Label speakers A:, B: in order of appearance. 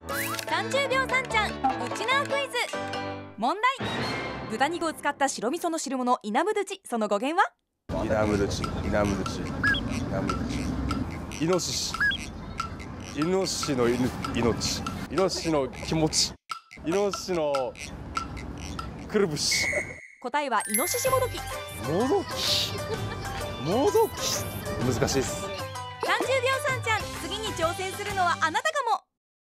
A: 30秒さんちゃんウチナークイズ。問題。豚肉を使った白味噌の汁物イナムドゥチ、その語源は？
B: イナムドゥチ、イナムドゥチ、イナムドゥチ。イノシシ、イノシシの命、イノシシの気持ち、イノシシのくるぶし。
A: 答えはイノシシもどき。
B: もどき、もどき、難しいです。
A: 30秒さんちゃん、次に挑戦するのはあなた。